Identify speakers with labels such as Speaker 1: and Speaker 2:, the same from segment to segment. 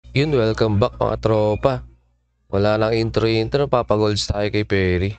Speaker 1: Yun, welcome back mga tropa. Wala nang intro, papagolds tayo kay Perry.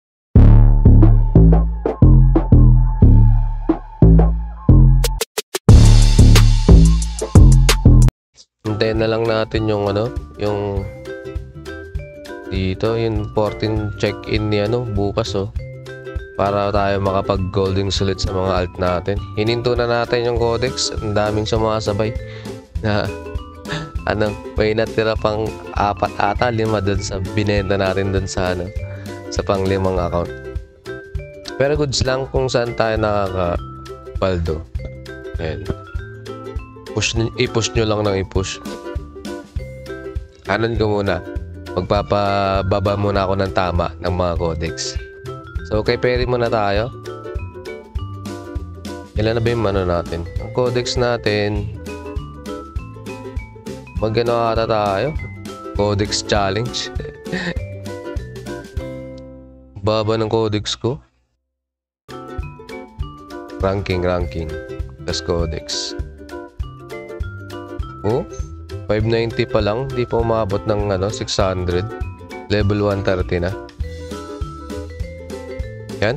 Speaker 1: Hintayin na lang natin yung yung dito, yung 14 check-in ni bukas para tayo makapag golden sulit sa mga alt natin. Hininto na natin yung codex, ang daming sumasabay na may natira pang 4 ata 5 dun sa binenta natin dun sa sa pang 5 account. Pero goods lang kung saan tayo nakaka-paldo. Ayan. I-push nyo lang ng i-push. Anon ko muna. Magpapababa muna ako ng tama ng mga codex. So, kay Perry muna tayo. Ilan na ba yung natin? Ang codex natin, magano ata tayo? Codex challenge. Baba ng codex ko. Ranking. Plus codex. Oh, 590 pa lang. Di pa umabot ng 600. Level 130 na. Yan.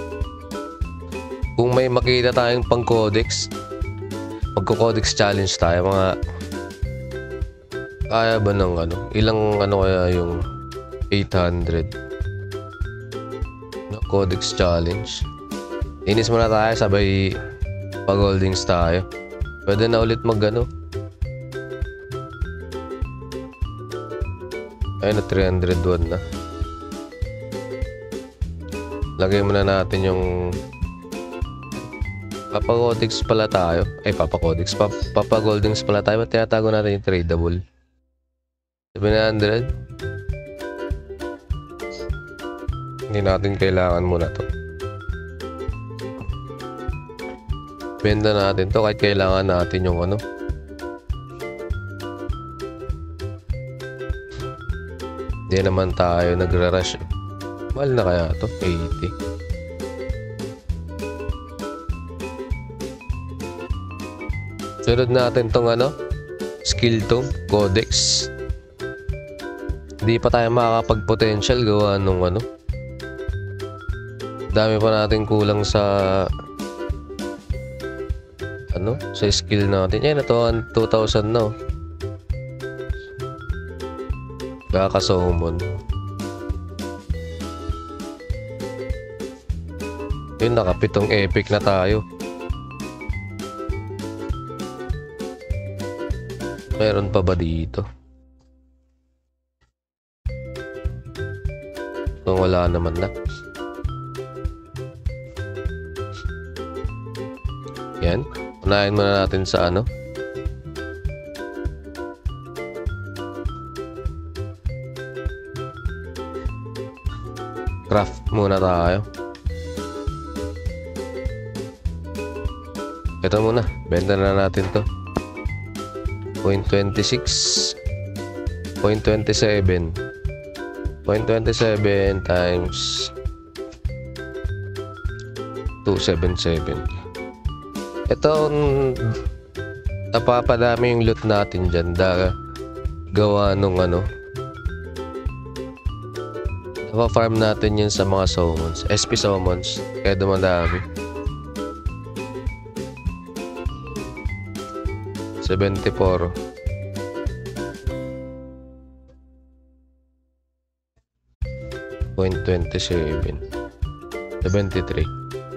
Speaker 1: Kung may makita tayong pang codex, magko-codex challenge tayo. Mga kaya ba ng ilang kaya yung 800 na codex challenge. Inis muna tayo, sabay pag-holdings tayo. Pwede na ulit ayun na, 301 na. Lagay muna natin yung papagoldings pala tayo. Papagoldings pala tayo. Ba't tinatago natin yung tradable? 700. Hindi natin kailangan muna to. Benda natin to kahit kailangan natin yung Hindi naman tayo nagra-rush. Mahal na kaya to? 80. Sunod natin tong skill tome, codex. Hindi pa tayo makakapag-potential gawa nung dami pa natin kulang sa sa skill natin. Yan, ito 2,000 na. Kakasumon. Yun, nakapitong epic na tayo. Meron pa ba dito? Kung wala naman na. Yan. Unahin muna natin sa craft muna tayo. Ito muna. Benta na natin to. 0.26. 0.27. 0.27 times 277. Ito, napapadami yung loot natin dyan. Gawa nung napafarm natin yun sa mga summons. SP summons. Kaya dumadami. 74. .27. 73.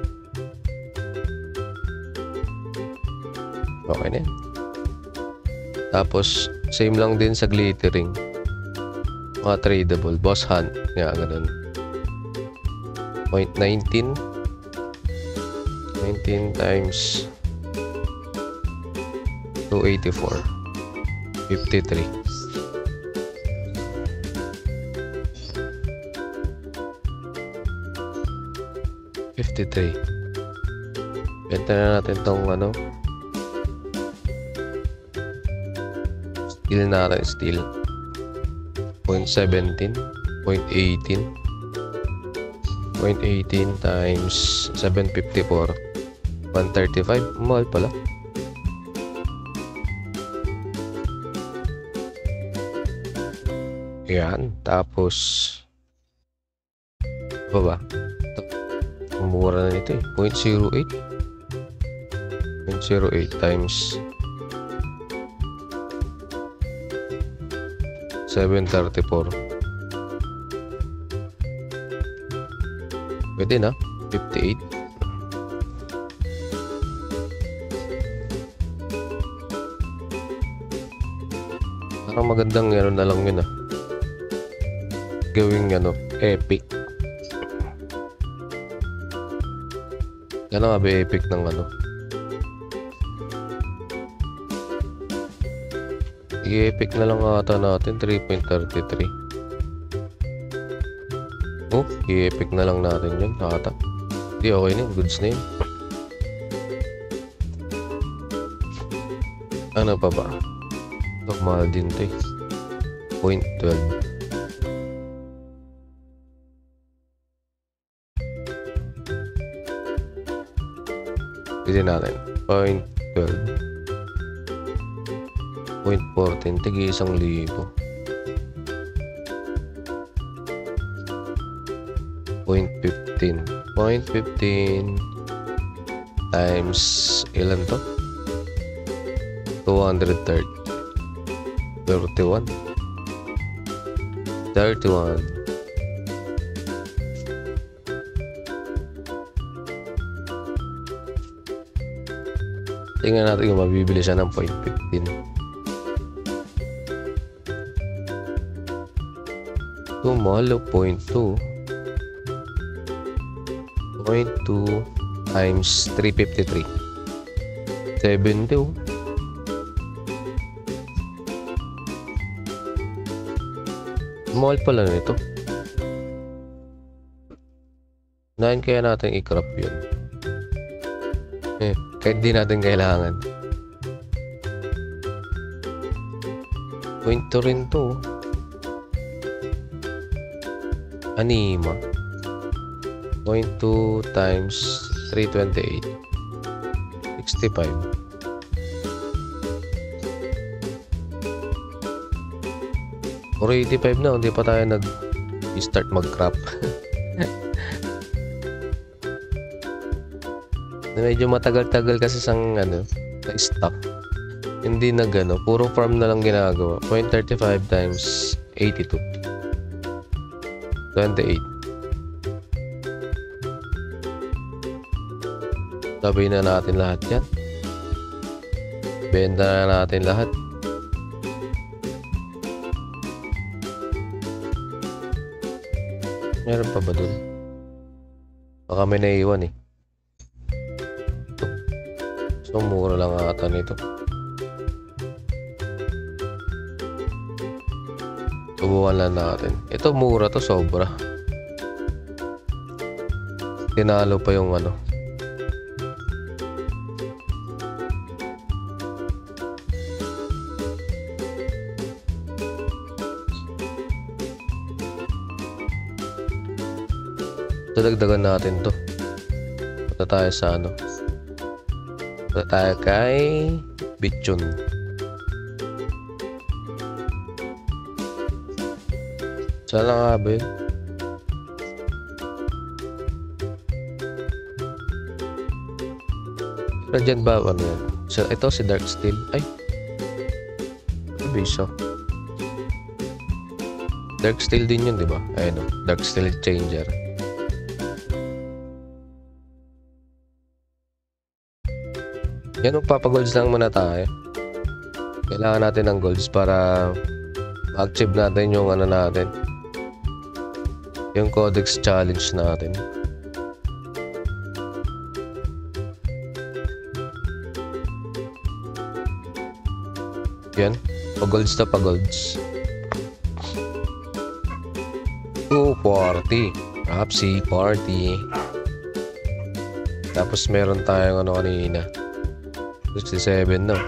Speaker 1: Okay na yan. Tapos same lang din sa glittering. Mga tradable. Boss hunt. Nga ganun. 0.19. 19 times 284. 53. Benta na natin tong skill natin. Steel 0.17. 0.18. 0.18 times 754. 135. Mahal pala. Yan. Tapos, ano ba? Ito. Mura na nito eh. 0.08. 0.08 times 734. Pwede na. 58. Parang magandang ano na lang yun gawing epic. Gano'n nga ba epic ng i-epic na lang ata natin 3.33. Oh, i-epic na lang natin yun ata. Hindi, okay na yun. Goods na yun. Ano pa ba? Ito, mahal din ito eh. 0.12. Pwede natin 0.12, 0.14, tigi 1,000. 0.15 times ilan to? 230. 31. Tingnan natin kung mabibili siya ng 0.15. Ito, mahal 0.2. 0.2 times 353. 70. Mahal pala nito. 9 kaya natin i-crop yun. Kahit di natin kailangan. 0.2 rin to. Anima. 0.2 times 328. 65. Or 85 na, hindi pa tayo nag-start mag-crop. Medyo matagal-tagal kasi sang stock. Hindi puro farm na lang ginagawa. 0.35 times 82. 28. Sabihin na natin lahat yan. Benta na natin lahat. Meron pa ba dun? Baka may naiiwan eh. So, mura lang ata nito. Subukan lang natin. Ito mura to, sobra. Tinalo pa yung Dagdagan natin to. Punta tayo sa Punta tayo kay Bichon. Saan nga ba yun? Pero dyan ba yan? Ito si Dark Steel. Ay! Ano ba isa? Dark Steel din yun, diba? Ayun Dark Steel Changer. Yan, magpapagolds lang muna tayo. Kailangan natin ng golds para ma-achieve natin yung natin. Yung Codex Challenge natin. Yan. Pag-golds na pag-golds. 240. Rapsi party. Tapos meron tayong kanina. 67 no.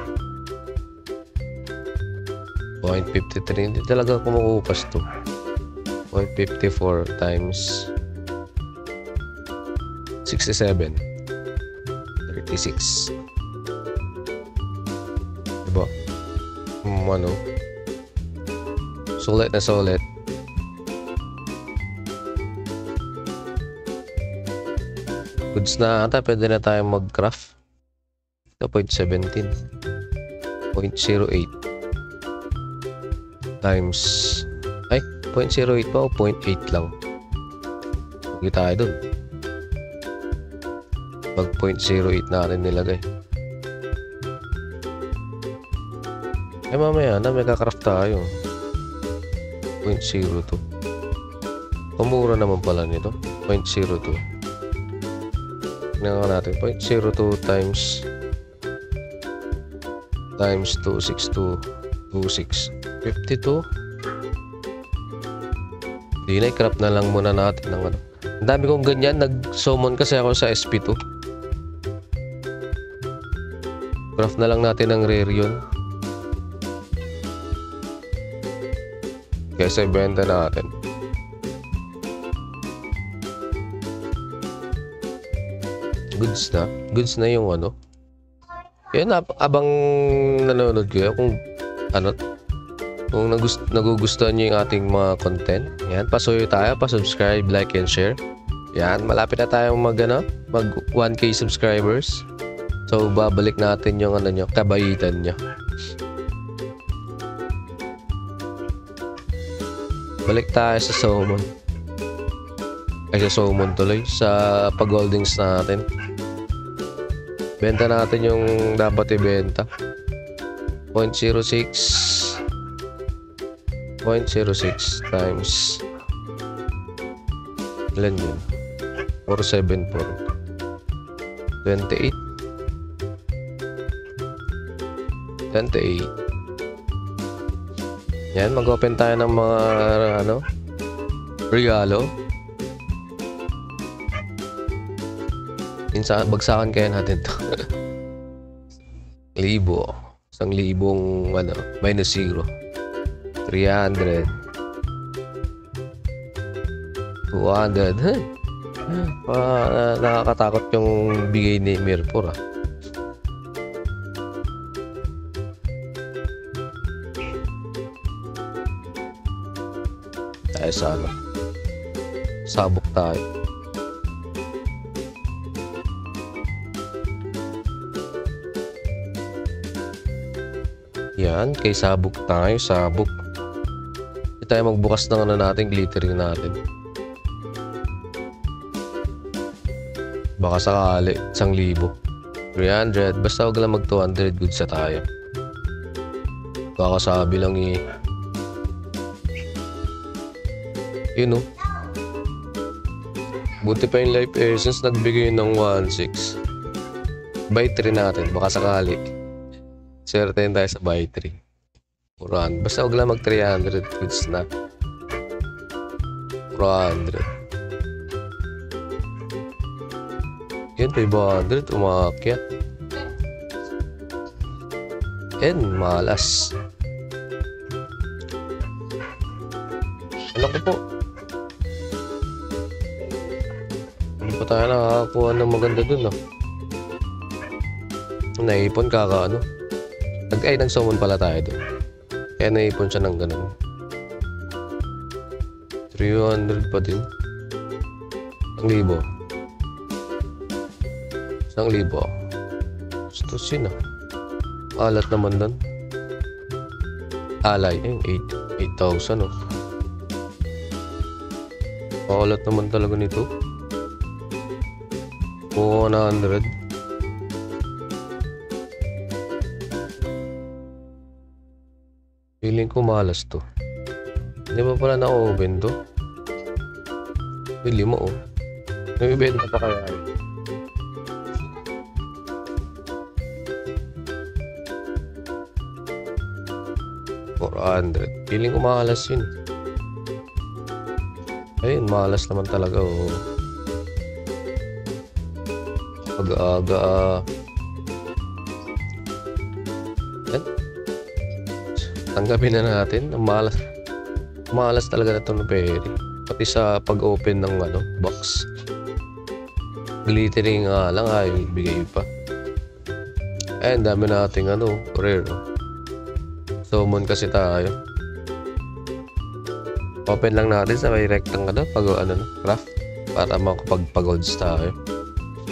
Speaker 1: 0.53. Hindi talaga kumukupas to. 0.54 times 67. 36. Diba? Sulit na sulit. Goods na ata, pwede na tayong mag-craft. Ito, 0.17. 0.08 times, ay, 0.08 pa o 0.8 lang. Huwag tayo dun. Mag 0.08 natin nilagay. Eh mamaya na may kakraft tayo. 0.02. Pamura naman pala nito. 0.02. Tingnan natin. 0.02 times 26226 52. Hindi na, i-craft na lang muna natin ng ano. Ang dami kong ganyan. Nag-summon kasi ako sa SP2. Craft na lang natin ng rare yun. Kesa ibenta natin. Goods na yung ano. Yan, abang nanonood kayo kung ano, kung nagugustuhan nyo yung ating mga content, yan, pasuyo tayo, pa-subscribe, like, and share. Yan, malapit na tayong mag 1K subscribers. So, babalik natin yung ano nyo, kabaitan nyo. Balik tayo sa summon. Ay, sa summon tuloy. Sa pag-holdings natin. Benta natin yung dapat ibenta. 0.06 times ilan yun? 474 28 yan, mag-open tayo ng mga ano, regalo. Bagsakan kaya natin to. 1,000 ano, minus 0 300 200. Nakakatakot yung bigay ni Mirpur, tayo sa ano, sabok tayo. Yan, kay sabok tayo, sabok. Hindi tayo magbukas ng ano natin, glittering natin. Baka sakali, 1,000. 300, basta huwag lang mag 200 goods sa tayo. Baka sabi lang yun o. Buti pa yung life essence, nagbigay ng 1,600. Buy 3 natin, baka sakali. Certain tayo sa buy 3. Puran. Basta huwag lang mag 300 goods na. 400. Yan, 500. Umakyat. Yan, malas. Ano ko po? Hindi pa tayo nakakakuha ng maganda dun, no? Naipon kaka, ano? Nag-summon pala tayo doon. Kaya naipon siya ng ganun. 300 pa din. 1,000. 1,000. Gusto siya na. Alat naman doon. Alay. 8,000 oh. Alat naman talaga nito. 100. Feeling ko malas to. Hindi ba pala na-open to? Bili mo oh. Nabibenta pa kaya yun? $400. Feeling ko malas yun. Ayun, malas naman talaga oh. Aga-aga yan. Tanggapin na natin. Malas talaga na ito na peri. Pati sa pag-open ng ano, box. Glittering nga lang ay bigay pa. Ayun, dami nating ano, rare. Summon kasi tayo. Open lang natin sa may rectang ano, pag ano, craft. Para makapagpag-golds tayo.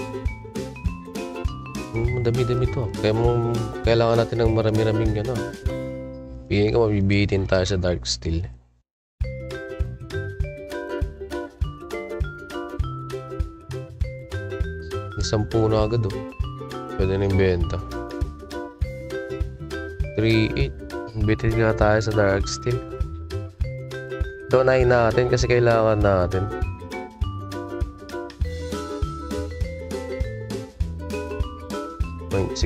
Speaker 1: dami-dami to. Kaya kailangan natin ng marami-raming ano. Piling ko mabibitin tayo sa Dark Steel. Isang puno agad oh. Pwede na yung benta. 3-8. Bitin nga tayo sa Dark Steel. Ito natin kasi kailangan natin. .16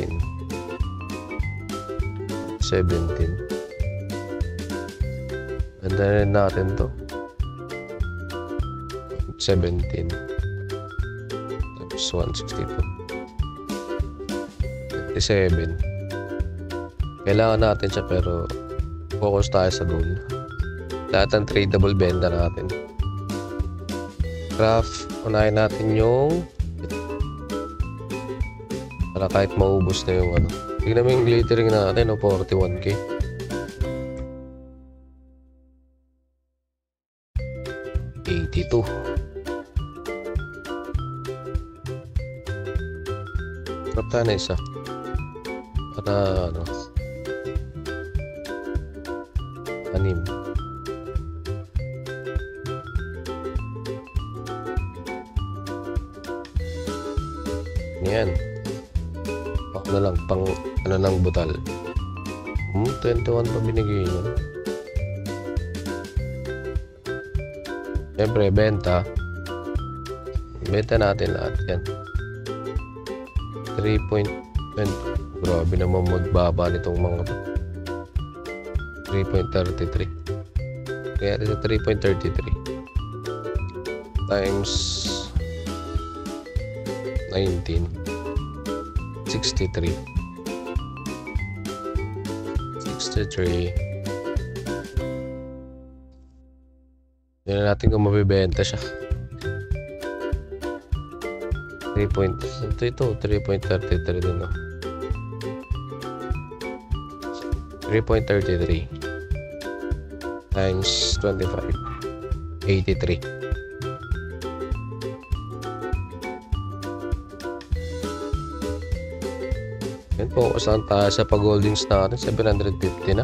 Speaker 1: 17. Ganda rin natin to. 17 times 162 27. Kailangan natin siya pero focus tayo sa goal. Lahat ng tradable benta natin. Craft, unahin natin yung para kahit maubos na yung ano. Tignan mo yung glittering natin, no? 41k. $82. Craft tayo na isa. Para ano. 6. Yan. Pak na lang pang ano ng butal. 21 pa binigay niya. Siyempre, benta. Benta natin lahat yan. 3.20. Grabe naman magbaba nitong mga 3.33. Kaya ito 3.33 times 19 63 hindi na natin kung mabibenta siya. 3.33 din no? 3.33 times 25 83. Yan, focus lang tayo sa pag-holdings natin. 750 na.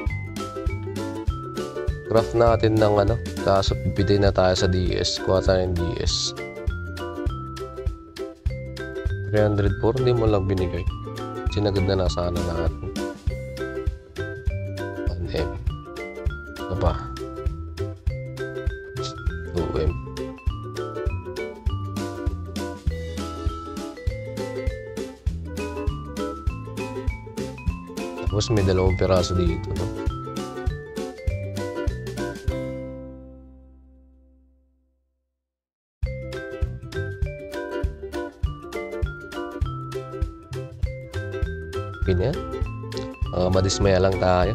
Speaker 1: Craft natin ng ano. Kaso pipili na tayo sa DS. Kuha tayo ng DS. 304. Hindi mo lang binigay. Sinagad na sana natin. 1M. Ano pa? 2M. Tapos may 2 piraso dito, no? Ganyan. Madismaya lang tayo.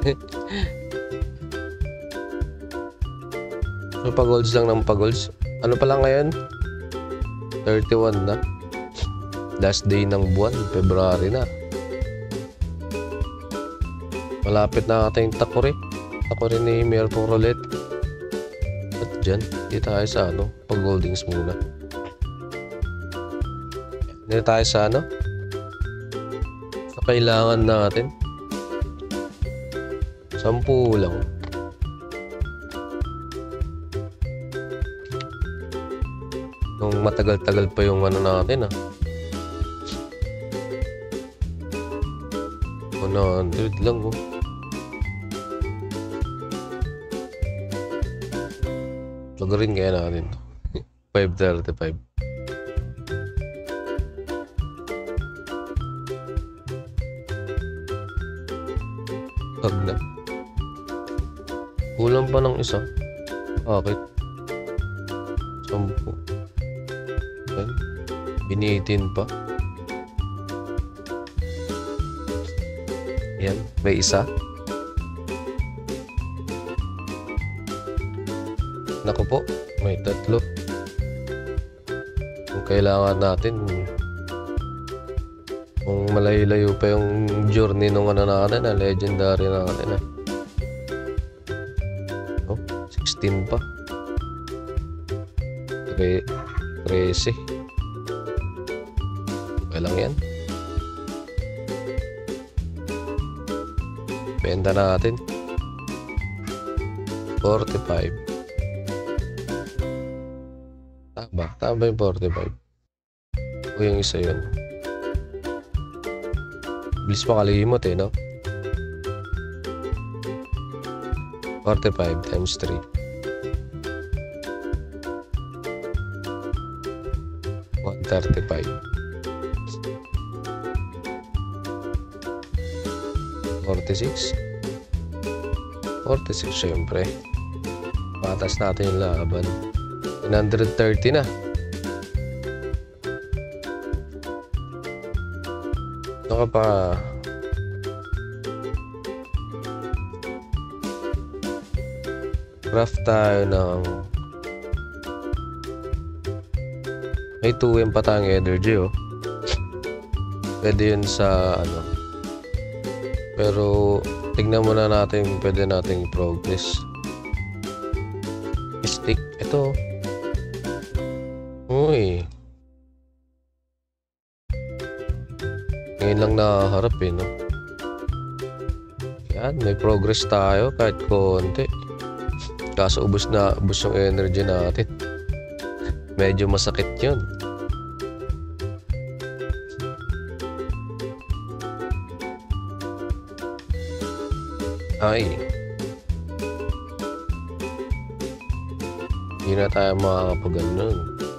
Speaker 1: So, pag-golds lang ng pag-golds. Ano pa lang ngayon? 31 na. Last day ng buwan, February na. Malapit na ating takuri. Takuri ni Merpong Roulette. At dyan, hindi tayo sa ano, pag-holdings muna. Hindi tayo sa ano. Sa kailangan natin. 10 lang. Nung matagal-tagal pa yung ano natin ah. 100 lang oh. Lagarin kaya natin to. 535. Pag na. Kulang pa ng isa. Bakit? 10. Yan. Binitin pa. Yan. May isa. Naku po. May 3. Kung kailangan natin, kung malayo-layo pa yung journey nung ano natin na legendary natin ah. Oh, 16 pa. 13. Okay lang yan. Benta natin. 45. Tama yung 45. O yung isa yun. Bilis makalimot eh, no? 45 times 3. 135. 46. 46 syempre. Patas natin yung laban. 130 na. Ito ka pa. Craft tayo ng may 2M pa tayong energy oh. Pwede yun sa ano. Pero tignan muna natin pwede nating progress. Stick. Ito. Uy. Ngayon lang nakaharap eh, no? Yan, may progress tayo kahit konti. Kaso ubos yung energy natin. Medyo masakit yun. Ay. Hindi na tayo makakapag-ganon.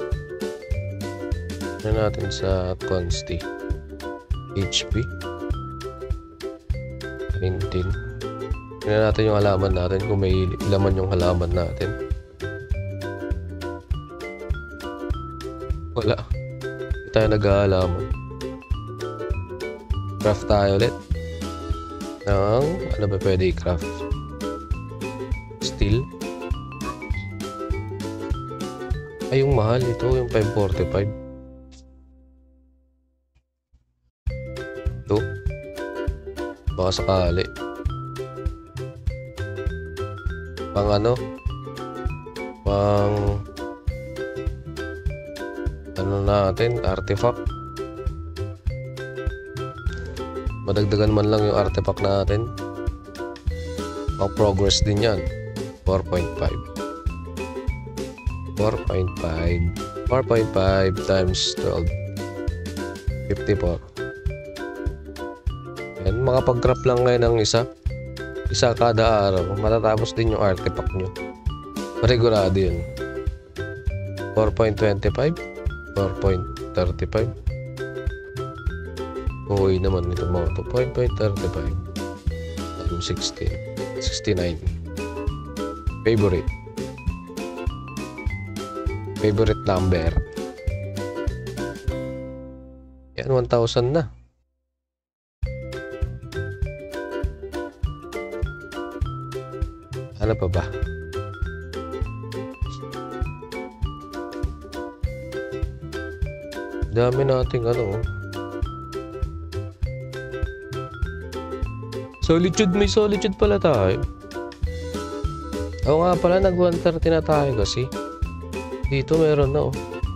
Speaker 1: Ano natin sa Consti? HP 19. Tignan natin yung halaman natin kung may laman yung halaman natin. Wala. Hindi tayo nag-halaman. Craft tayo ulit. Ano ba pwede i-craft? Steel. Ay, yung mahal ito, yung 545. Ito. Baka sakali. Pang ano? Pang ano natin? Artifact. Madagdagan man lang yung artifact natin. Pang progress din yan. 4.5 times 12 54. Yan, makapag-craft lang ngayon ng isa kada araw. Matatapos din yung artifact nyo. Marigurado yun. 4.25 4.35. Uy naman ito mga to. 4.35 times 16 69. Favorite number. Yan, 1,000 na. Ano pa ba? Dami nating ano. Solitude, may solitude pala tayo. Oo nga pala, nag-130 na tayo kasi. Dito meron na oh.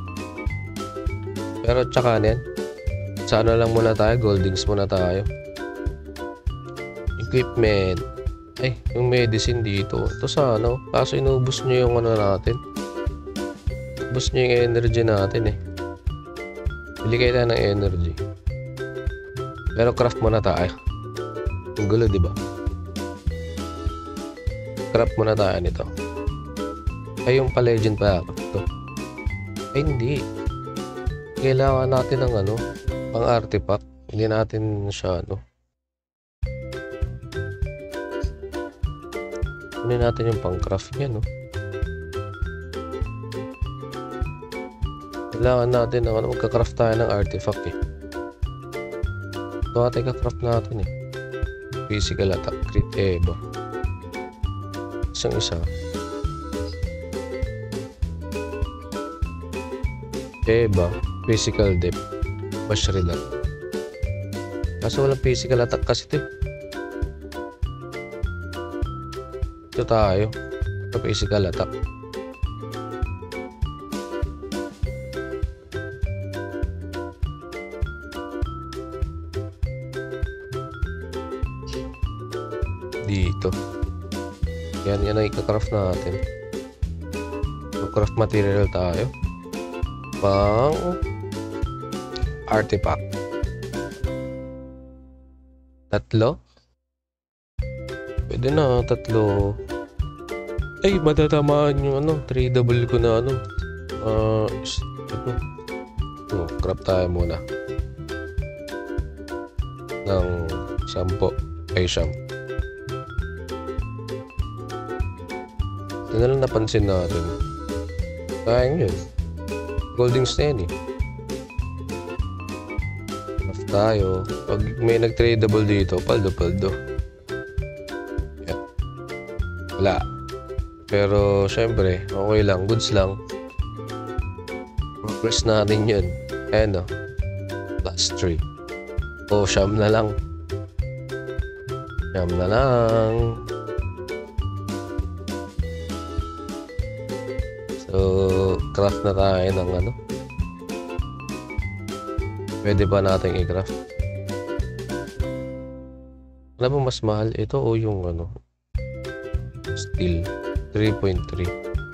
Speaker 1: Pero tsaka yan. Sana lang muna tayo, goldings muna tayo. Equipment. Ay, yung medicine dito. Ito sana oh. Kaso inubos nyo yung ano natin. Ubos nyo yung energy natin eh. Bili kayo tayo ng energy. Pero craft muna tayo. Ang gulo, diba? Craft muna tayo nito. Ay, yung pa-legend pa ito. Ay, hindi. Kailangan natin ng ano, pang-artifact. Hindi natin siya, ano. Kunin natin yung pang-craft niya, no. Kailangan natin ng ano, magka-craft tayo ng artifact, eh. Ito natin ka-craft natin, eh. Physical attack, crit, ba. Isang isa. Ba, physical depth, bash reload. Kaso walang physical attack kasi ito. Ito tayo. Ito physical attack. dito. Yan ang ika-craft natin. Craft material tayo. Pang artifact. 3? Pwede na, 3. Ay, matatamaan yung tradable ko na craft tayo muna. Ng 10. Ay, 10. Ito na lang napansin natin. Sayang yun. Goldings na yan eh. Craft tayo. Pag may nag-tradable dito, paldo. Yan. Wala. Pero syempre, okay lang. Goods lang. Press natin yun. Ayan o. Plus 3. O, 9 na lang. 9 na lang. So, craft na tayo ng pwede ba natin i-craft? Ano ba mas mahal? Ito o yung steel 3.3.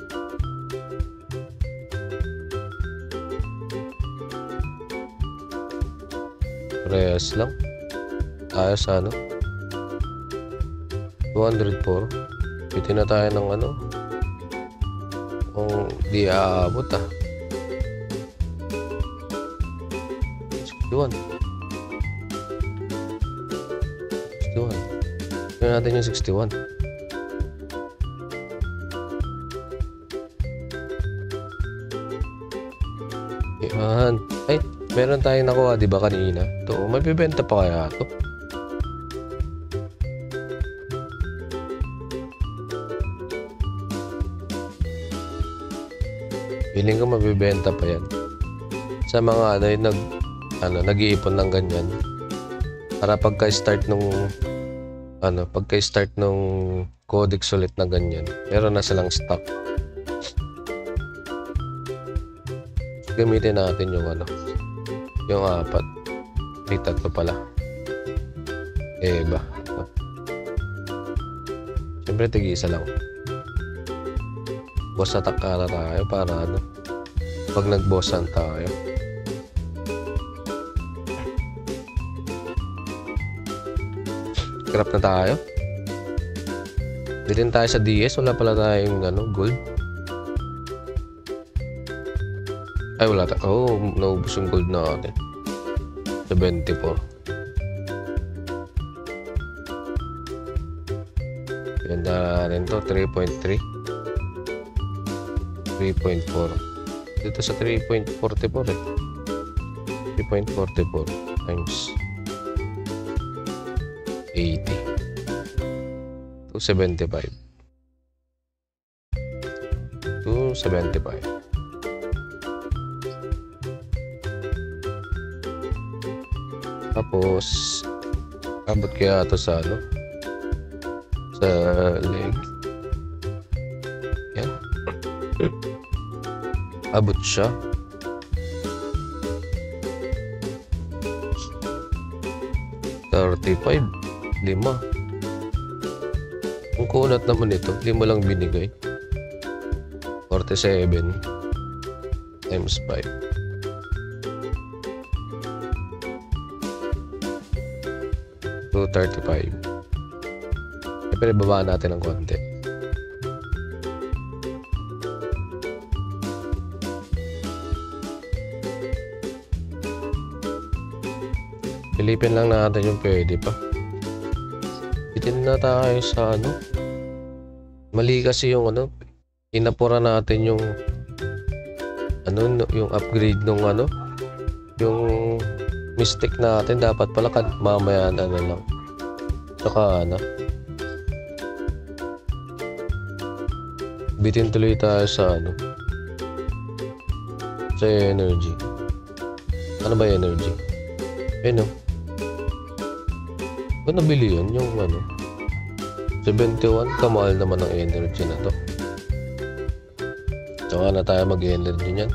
Speaker 1: Parehas lang. Tayo sa 204. Pwede na tayo ng kung di aabot 61. Tignan natin yung 61. Yan. Ay, meron tayong nakuha diba kanina? Ito, may bibenta pa kaya ito? Feeling ko mabibenta pa yan. Sa mga nag-iipon ng ganyan. Para pagka-start nung codex ulit na ganyan, meron na silang stock. Gamitin natin yung yung 4. May 3 pala. Ba? Siyempre tig-isa lang. Boss attack na tayo para pag nag-bossan tayo. Craft na tayo. Bilhin tayo sa DS. Wala pala tayong gold. Ay, wala tayo. Oh, naubos yung gold natin. 74. Ganda rin to. 3.3. 3.4. Dito sa 3.44 eh. 3.44 times 80. 275. 275. Tapos abot kaya ito sa sa leg. Yan. Abot siya. $35. 5. Ang kunat naman ito, 5 lang binigay. 47 times 5. $235. Siyempre, babaan natin ng konti. Pilipin lang natin yung pwede pa. Bitin na tayo sa mali kasi yung inapura natin yung yung upgrade nung yung mistake natin. Dapat pala mamaya lang. Saka bitin tuloy tayo sa sa energy. Ano ba yung energy? Kung nabili yun, yung 71, kamahal naman ang energy na to. Saka na tayo mag-energy niyan.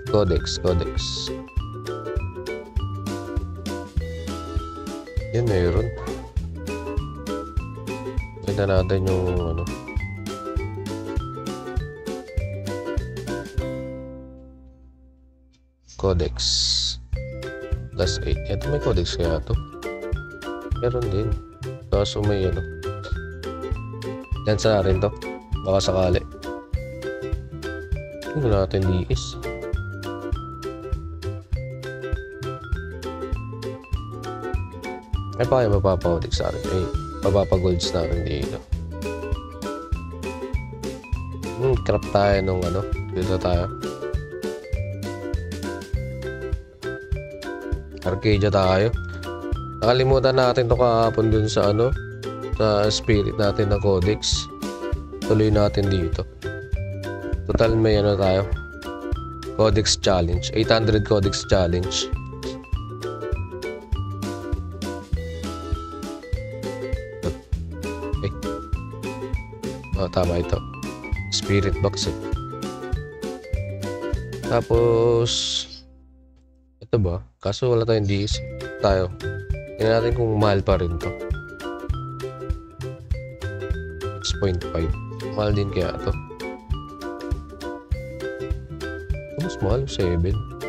Speaker 1: Codex. Yan, meron. Kita natin yung ano. Codex. Plus 8. Ito may codex kaya ito. Meron din. Kaso may ano. Lansa na rin to. Baka sakali. Tingnan natin DS. Ay pa kayo mapapa-codex sa akin. Ay, mapapa-golds na rin dito. Crap tayo nung ano. Dito tayo. Arcadia tayo. Nakalimutan natin to kahapon dun sa ano. Sa spirit natin na codex. Tuloy natin dito. Total may ano tayo. Codex challenge. 800 codex challenge. Tama ito. Spirit box eh. Tapos ito ba? Kaso wala tayong DS. Tayo. Tingnan natin kung mahal pa rin to. 6.5. Mahal din kaya to. Mas mahal 7.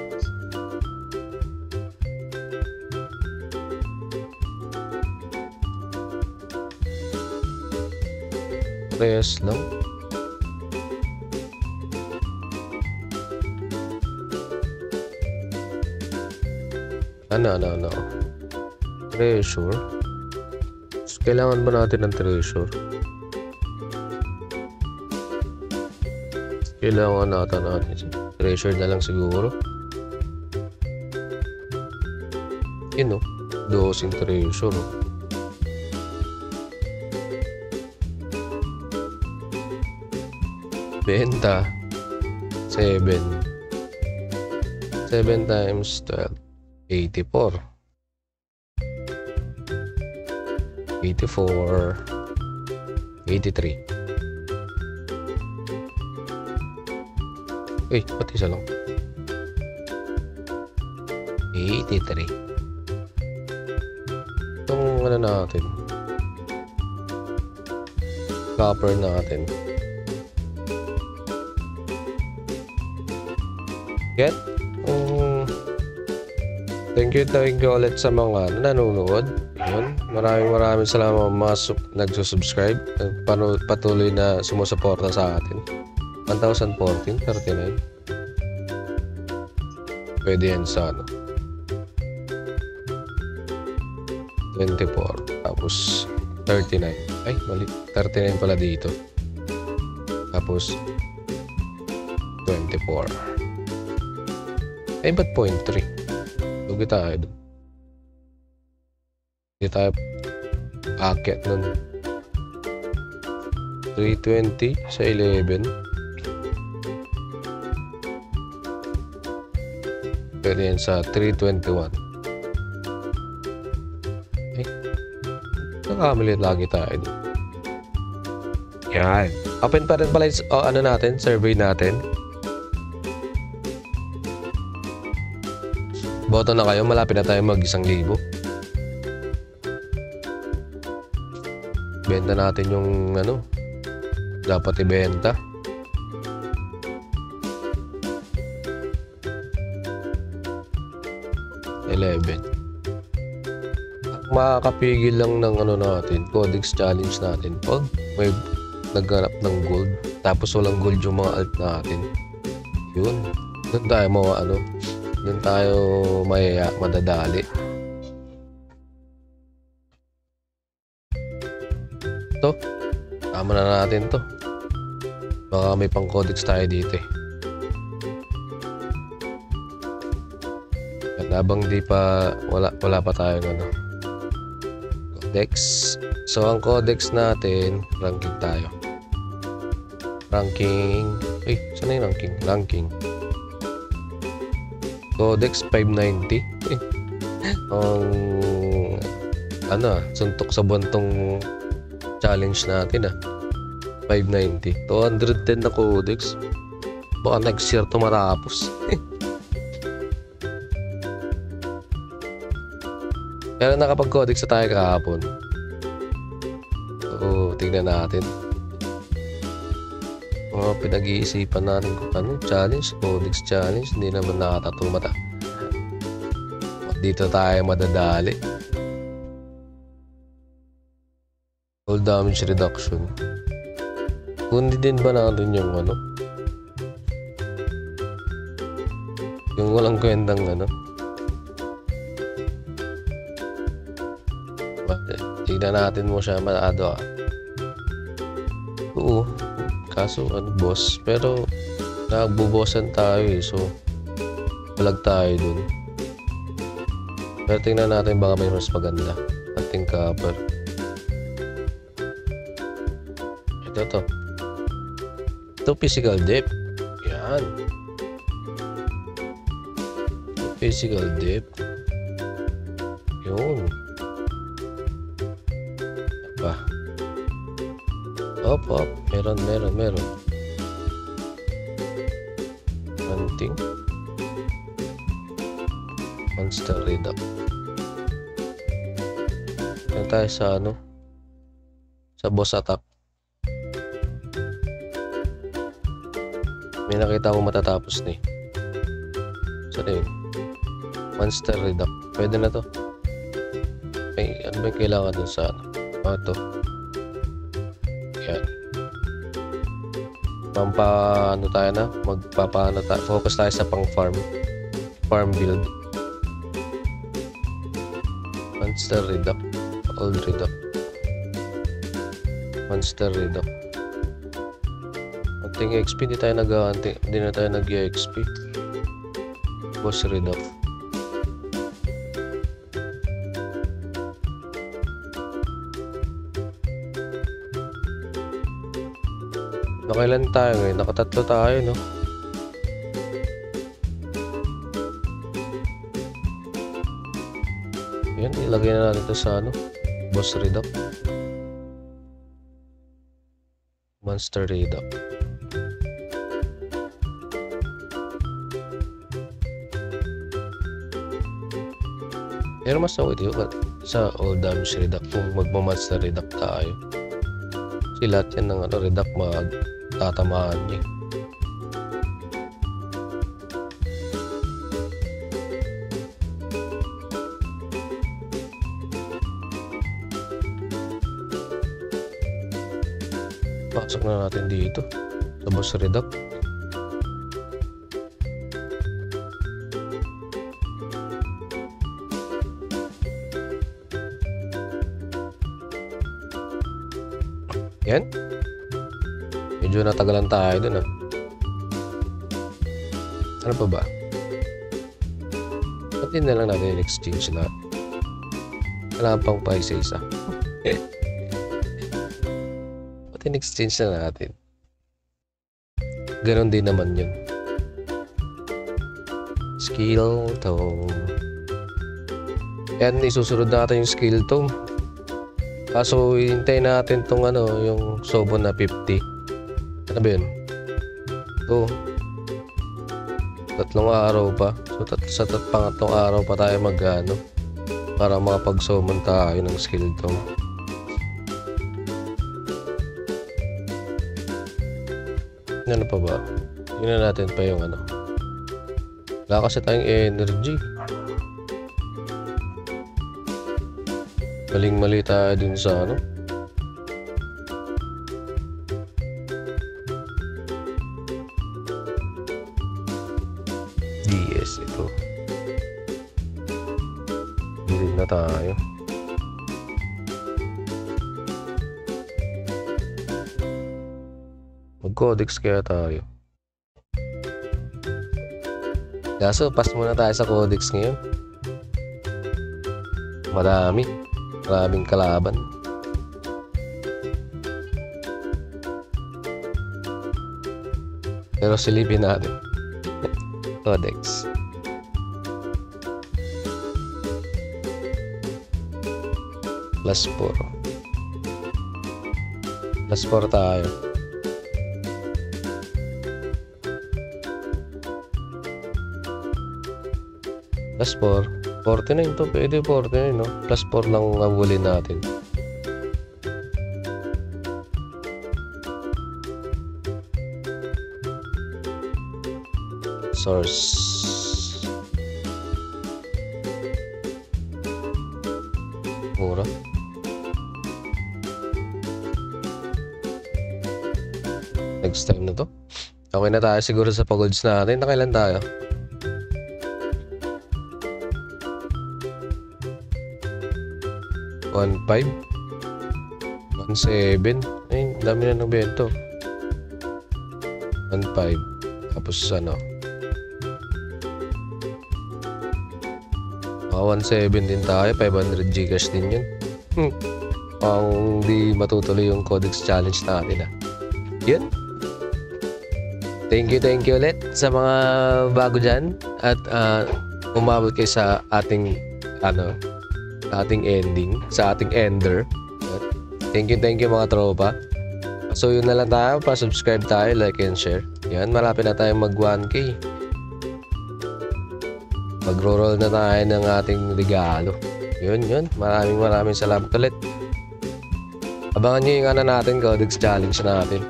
Speaker 1: Press lang. Ano. Treasure. Kailangan ba natin ng treasure? Kailangan natin. Treasure na lang siguro. Yun o. Dosing treasure o. Benta 7 times 12 84 83. Pati isa lang. 83. Itong ano natin, copper natin. Get? Thank you ulit sa mga nanonood. Yun. Maraming salamat mga nagsusubscribe. Patuloy na sumusuporta sa atin. 1,014, 39. Pwede yan sa ano. 24. Tapos 39. Ay, mali. 39 pala dito. Tapos 24. Ay, ba't 0.3? Lugi tayo doon. Hindi tayo akit nun. 320 sa 11. Pero yan sa 321. Ay, nakamali lagi tayo doon. Yan. Open pa rin pala ano natin, survey natin. Boto na kayo, malapit na tayo mag 1,000. Benta natin yung ano, dapat ibenta. Makakapigil lang ng ano natin, codex challenge natin. Pag may naghanap ng gold, tapos walang gold yung mga alt natin. Yun. Doon tayo doon tayo madadali. Ito, tama na natin to. Baka may pang codex tayo dito eh. At habang di pa wala pa tayong ano, codex. So ang codex natin, ranking tayo. Saan na yung ranking? Codex 590. Suntok sa buwantong challenge natin 590. 210 na codex. Baka next year to matapos. Pero nakapag-codex na tayo kahapon. So, tignan natin. Mga pinag-iisipan natin kung ano, challenge, codex challenge, hindi naman nakatatumata. Dito tayo madadali. All damage reduction. Kundi din ba natin yung ano? Yung walang kwentang ano? Tignan natin mo siya maado ah. Oo. Kaso ano boss. Pero nagbubosan tayo eh. So balag tayo dun. Pero tingnan natin baka may mas maganda. Ating cover. Ito. Ito physical depth. Yan. Physical depth. Yun. Apa. Op. Meron. Hunting. Monster Reduct. Yan tayo sa ano? Sa boss attack. May nakita ko matatapos ni. Saan yun? Monster Reduct. Pwede na to. Ano ba yung kailangan dun sa ano? Ito. Yan. Ano tayo na? Magpapaano tayo. Focus tayo sa pang farm. Farm build. Monster Reduct. Old Reduct. Monster Reduct. Anting XP, di na tayo nag-XP. Boss Reduct. Nakailan tayo ngayon? Nakatatlo tayo, no? Yan, ilagay na natin ito sa ano? Boss Reduct. Monster Reduct. Pero mas okay dito sa Old Damage Reduct kung magma-Monster Reduct tayo. Kasi lahat yan ng ano, Reduct magtatamaan niya. Pasok na natin dito sa Boss Reduct. Yan. Medyo natagalan tayo dun ah. Ano pa ba? Pati na lang natin exchange lahat. Wala pang pa isa-isa. Pati exchange na natin. Ganon din naman yun. Skill tome. Yan, isusunod natin yung skill tome. Kaso hintayin natin tong ano, yung Sobo na 50. Ano ba yun? Ito. 3 araw pa. So sa pangatlong araw pa tayo mag-ano para makapag-summon tayo ng skill tome. Ano pa ba? Tingnan natin pa yung ano. Wala kasi tayong energy. Maling-mali tayo dun sa ano. DS ito. Bilid na tayo. Mag-codex kaya tayo. Kaso, pass muna tayo sa codex ngayon. Maraming kalaban. Pero silipin natin. Codex. +4. +4 tayo. +4. 49 to, pwede 49, no? Plus 4 lang ang huli natin. Source. Mura. Next time na to. Okay na tayo siguro sa pagolds natin. Nakailan tayo? $1.5 $1.7. Ay, dami na ng bento. 1.5. Tapos ano? 1.7 din tayo. 500 Gcash din yun. Ang di matutuloy yung Codex Challenge natin Yun. Thank you ulit sa mga bago dyan. At umabot kayo sa ating ating ending, sa ating ender. At thank you mga tropa. So yun na lang tayo. Pa-subscribe tayo, like and share. Yan, malapit na tayong mag 1K. Mag-roll na tayo ng ating regalo. Yun. Maraming salamat ulit. Abangan nyo yung natin, Codex Challenge natin.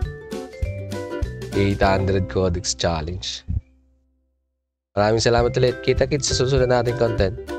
Speaker 1: 800 Codex Challenge. Maraming salamat ulit. Kita-kits sa susunod nating content.